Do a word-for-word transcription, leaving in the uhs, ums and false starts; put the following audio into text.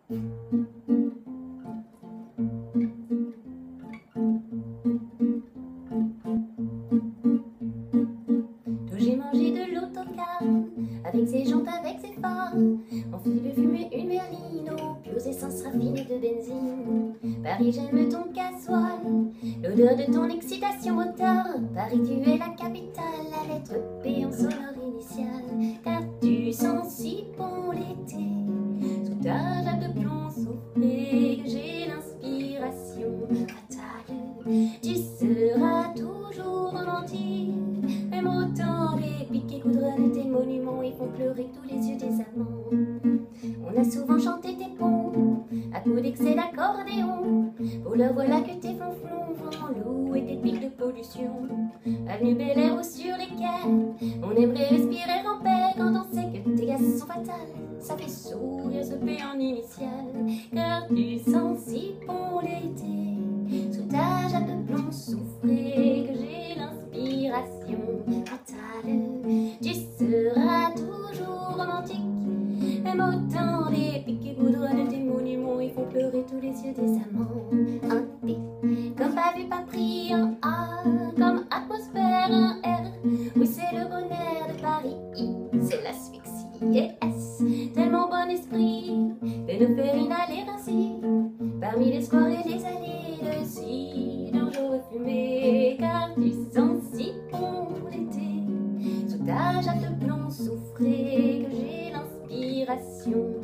D'où j'ai mangé de l'autocar, avec ses jantes, avec ses phares. On fait fumer une berline aux pures essences raffinées de benzine. Paris, j'aime ton gasoil, l'odeur de ton excitation moteur. Paris, tu es la capitale, la lettre P en sonore initiale. Car tu sens si bon l'été, sous ta jatte de plomb soufflée, que j'ai l'inspiration fatale. Tu seras toujours romantique, même autant les piquets goudronnent tes monuments et font pleurer tous les yeux des amants. On a souvent chanté tes ponts à coups d'excès d'accordéon. Pour leur voilà que tes flonflons vont louer tes pics de pollution. Avenue Bel Air ou sur les quais, on aimerait respirer en paix quand on sait que tes gaz sont fatales. Ça fait sourire ce P en initial, car tu sens si bon l'été, sous ta jatte de plomb souffré, que j'ai l'inspiration fatale. Tu seras toujours romantique, même autant les piquets goudronnent tes monuments et font pleurer tous les yeux des amants. Un P, comme pas vu, pas pris, un A, comme atmosphère, un R. Oui, c'est le bonheur de Paris, I, c'est l'asphyxie, et S, tellement bon esprit de nous faire inhaler ainsi, parmi les squares et les allées de si dangereux fumée. Car tu sens si bon l'été, sous ta jatte de plomb souffré, que j'ai l'inspiration